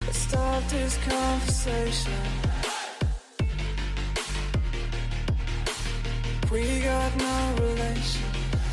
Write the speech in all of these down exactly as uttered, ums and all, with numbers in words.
Let's start this conversation. We got no relation.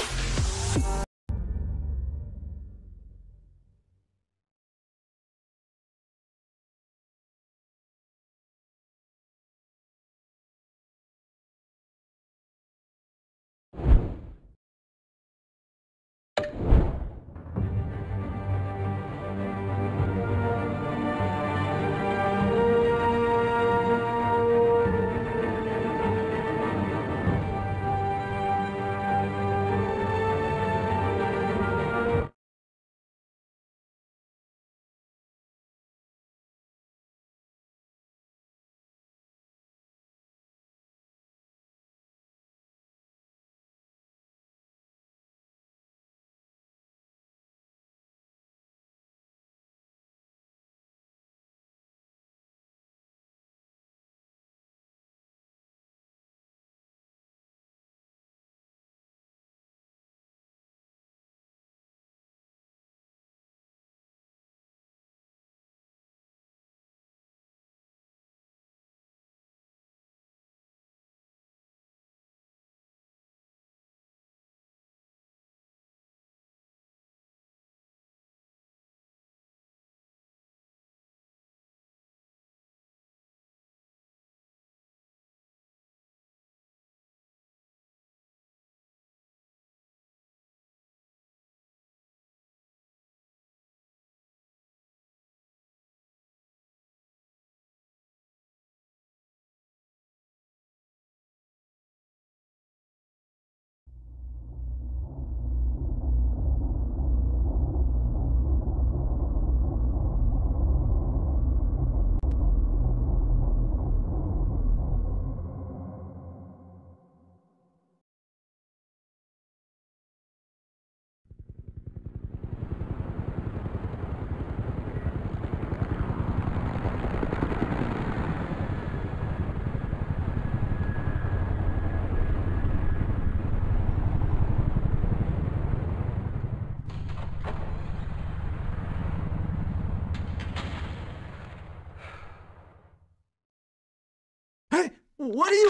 What are you...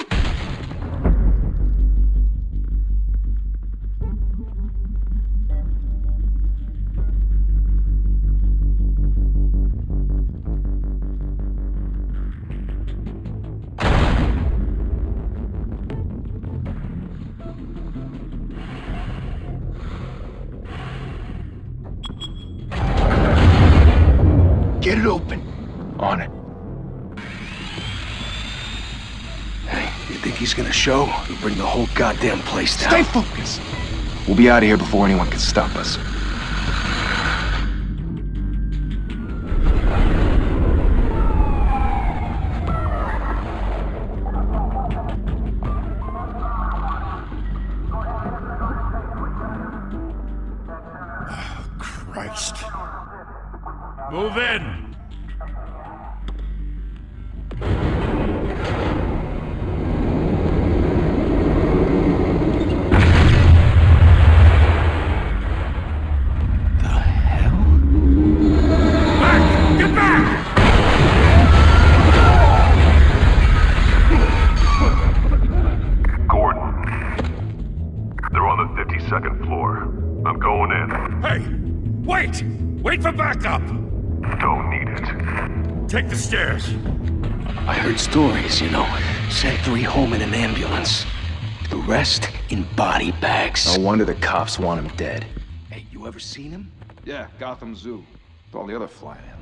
Get it open. On it. You think he's gonna show? He'll bring the whole goddamn place down. Stay focused. We'll be out of here before anyone can stop us. Oh, Christ. Move in! Second floor. I'm going in. Hey! Wait! Wait for backup! Don't need it. Take the stairs. I heard stories, you know. Sent three home in an ambulance. The rest in body bags. No wonder the cops want him dead. Hey, you ever seen him? Yeah, Gotham Zoo. With all the other flying animals.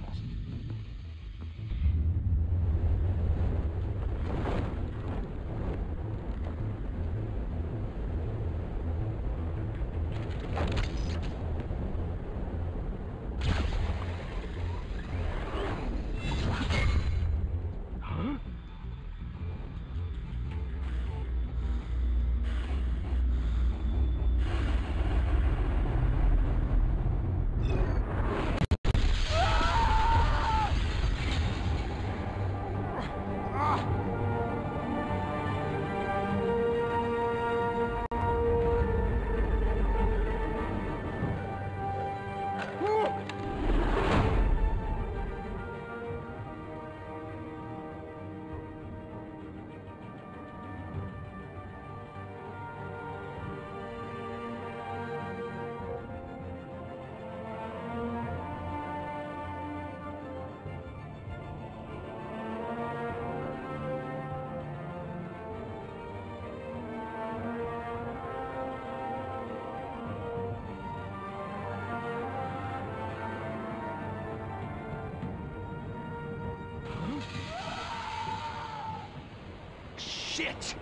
Shit!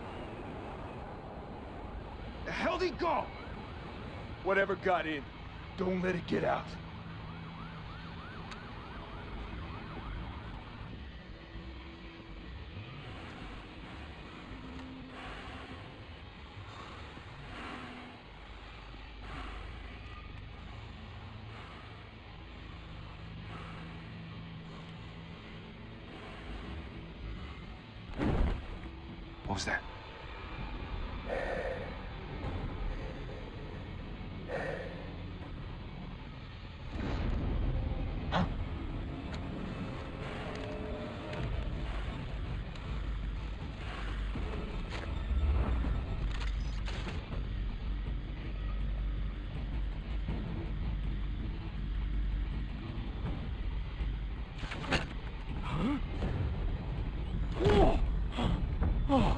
The hell'd he go? Whatever got in, don't let it get out. What was that? Huh? Huh? Oh.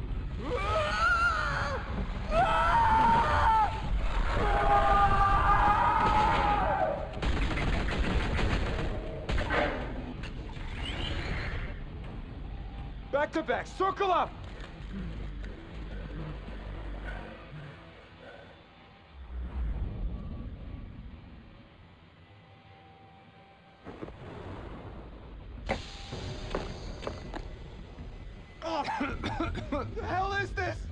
Back to back, circle up! Oh, what the hell is this?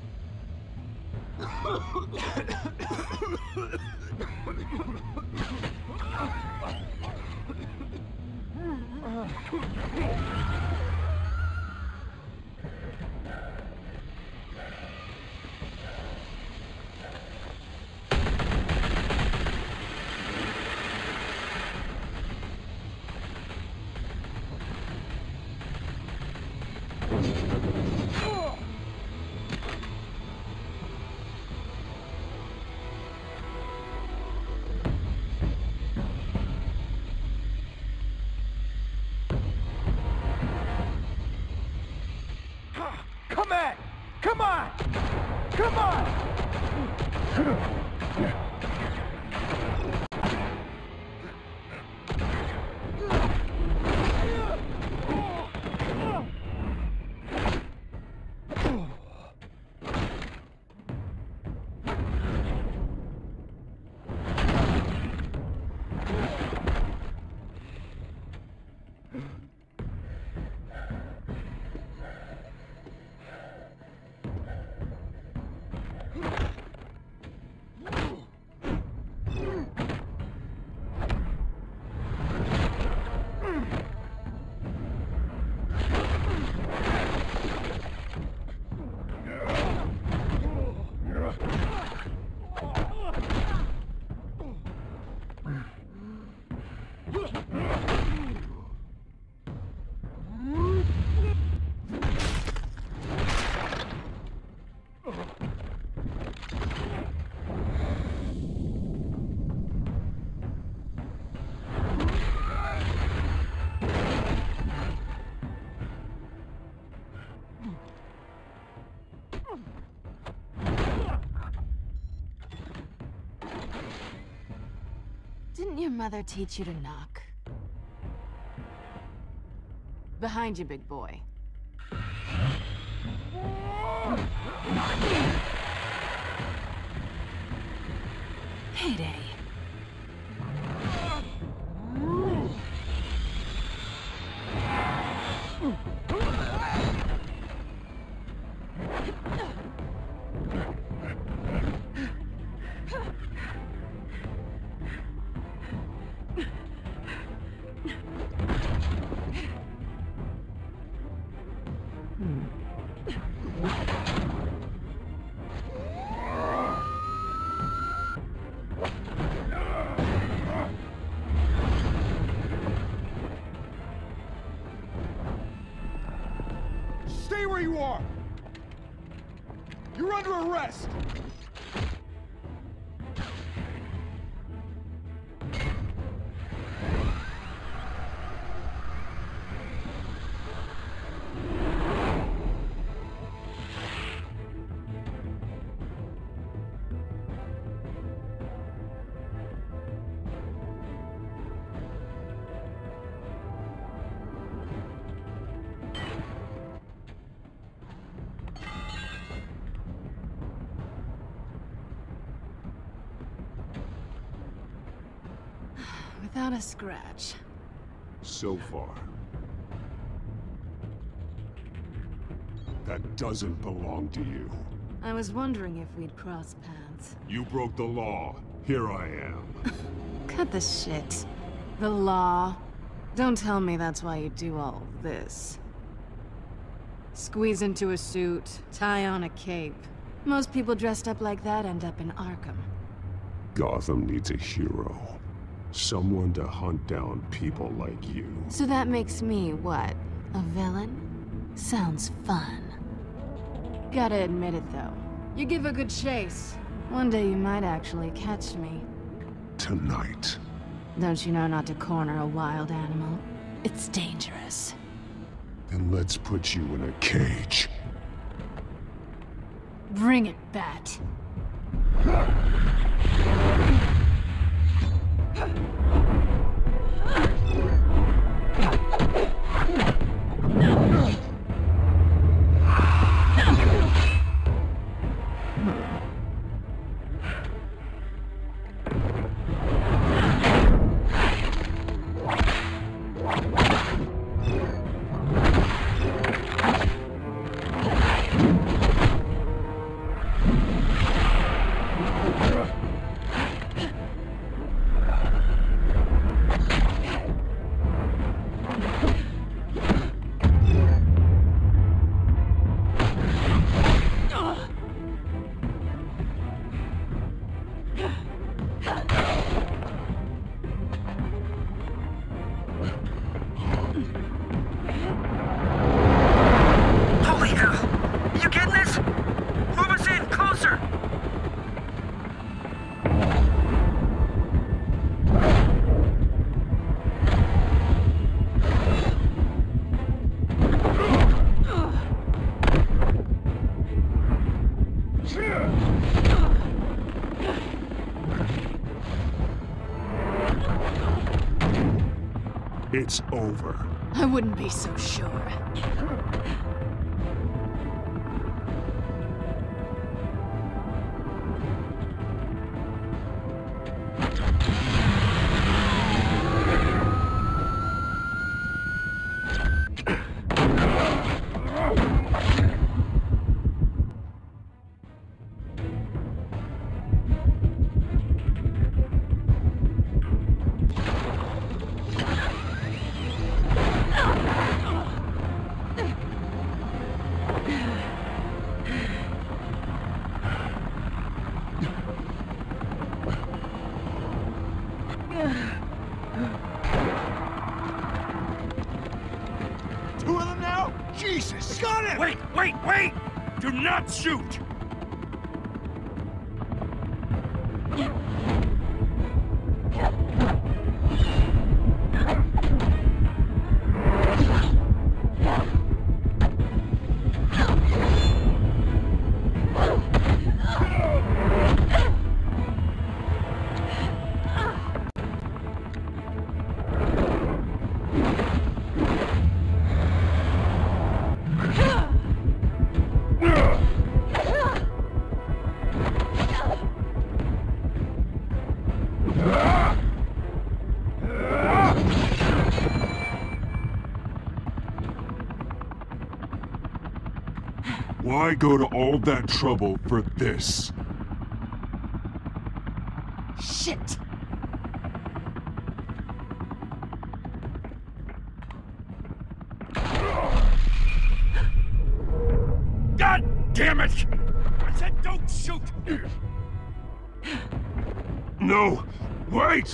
Come on! Come on! Come on! Didn't your mother teach you to knock? Behind you, big boy. Heyday. Stay where you are! You're under arrest! Not a scratch. So far. That doesn't belong to you. I was wondering if we'd cross paths. You broke the law. Here I am. Cut the shit. The law. Don't tell me that's why you do all this. Squeeze into a suit, tie on a cape. Most people dressed up like that end up in Arkham. Gotham needs a hero. Someone to hunt down people like you. So that makes me, what, a villain? Sounds fun. Gotta admit it, though. You give a good chase. One day you might actually catch me. Tonight. Don't you know not to corner a wild animal? It's dangerous. Then let's put you in a cage. Bring it, Bat. It's over. I wouldn't be so sure. Two of them now? Jesus! Got him! Wait, wait, wait! Do not shoot! Why go to all that trouble for this? Shit! God damn it! I said don't shoot! No! Wait!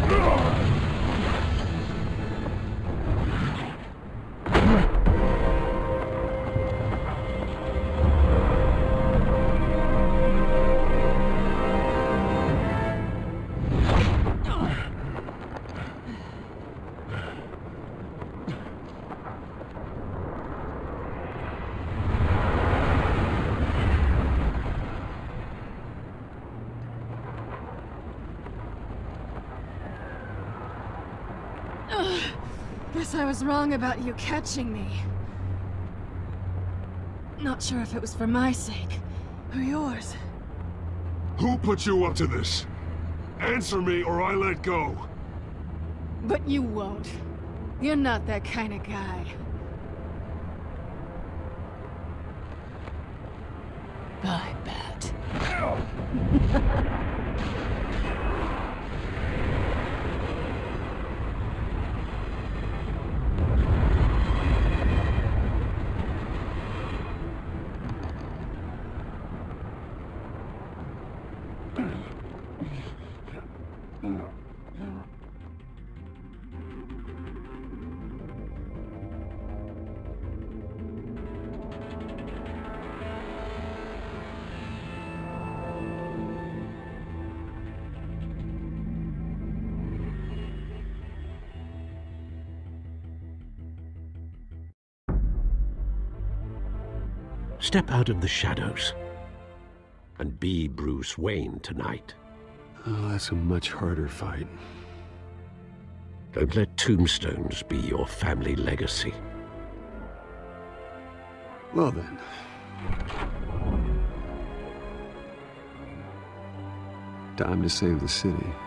Guess I was wrong about you catching me. Not sure if it was for my sake, or yours. Who put you up to this? Answer me or I let go. But you won't. You're not that kind of guy. I bet. Step out of the shadows and be Bruce Wayne tonight. Oh, that's a much harder fight. Don't let tombstones be your family legacy. Well then. Time to save the city.